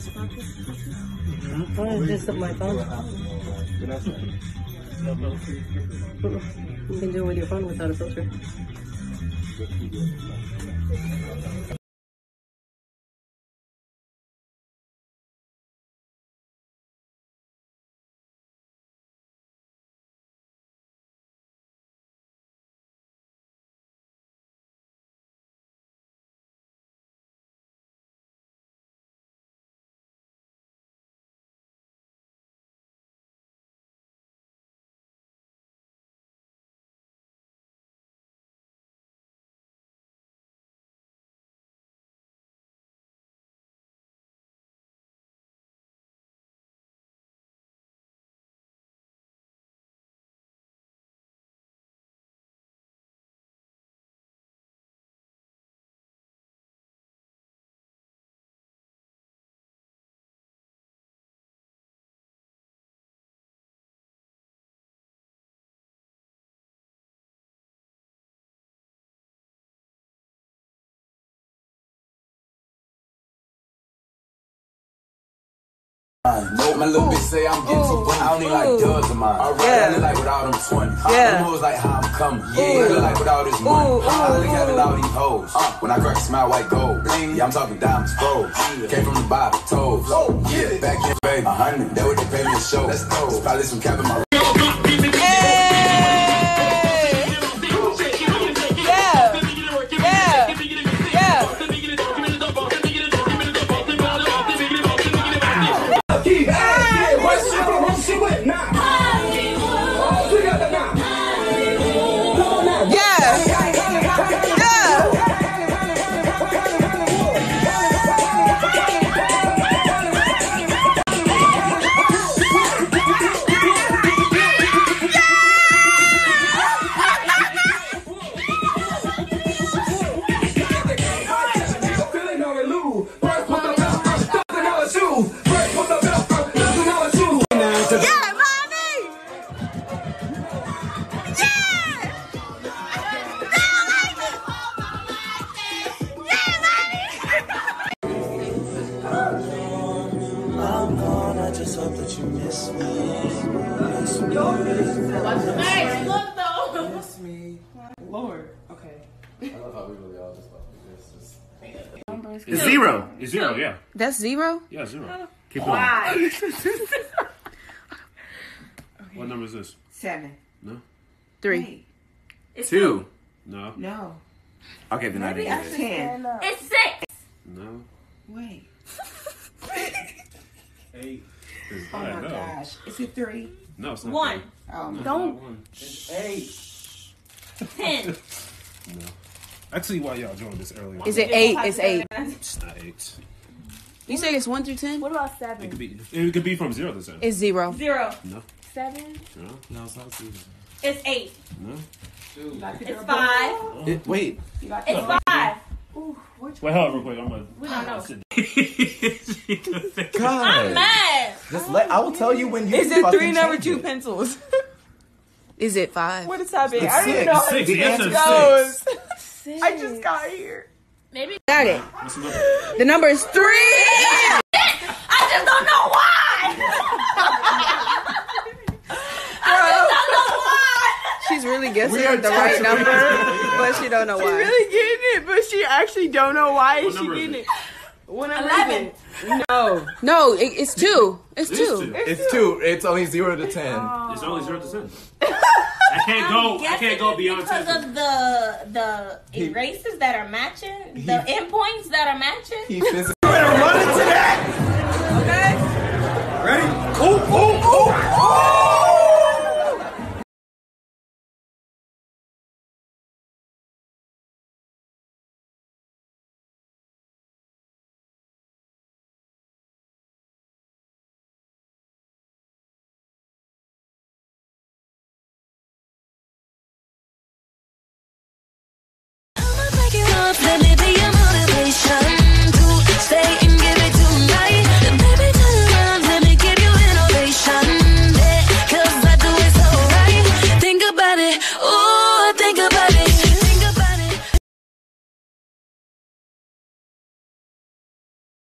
What is this on my phone? You can do it with your phone without a filter. My little bitch say I'm getting too funny. I don't need like dubs of mine. I look like with all them 20. Them hoes like how I'm coming. I look like with all this money. I look having all these hoes. When I crack a smile, white gold. Yeah, I'm talking diamonds, froze. Came from the bottom, toes. Yeah, back in, baby. 100. That what they pay me to show. Let's go. It's probably some cap in my. I just hope that you miss me. Hey, look though. Miss me. Lord. Okay. I love how we really all just love this. It's zero. It's zero, yeah. That's zero? Yeah, zero. Keep Why? going. What number is this? 7. No? 3. Wait. It's 2. No. No. Okay, then I didn't get it. 10. It's 6. No. Wait. 8. Oh my gosh. Is it 3? No, it's not 1. 3. Oh, No, don't. it's not 1. It's 8. 10. No. Actually, why y'all joined this earlier? Is it 8? It's 8. It's not 8. You say it's 1 through 10? What about It 7? could be from 0 to 7. It's 0. 0. No. 7. No. No, it's not 0. It's 8. No. It's 5. Wait. It's 5. Ooh, Wait, hold on real quick. I'm gonna. We don't know. God. I'm mad. Just I will tell you when you. Is it fucking 3 number change 2 it. pencils? Is it 5? What is happening? It's I don't even know how 6. the The answer answer is goes. 6. I just got here. Maybe. Got it. What's the number? The number is 3. I just don't know why. I just don't know why. She's really guessing We are the right touching. number, but she don't know She why. really getting it, but she actually don't know why What she number is getting it? it. What number 11. is it? No. No, it's 2. It's It is 2. 2. It's 2. It's only 0 to 10. It's only 0 to 10. I can't go beyond 10. Because of the erasers that are matching, the endpoints that are matching. He physically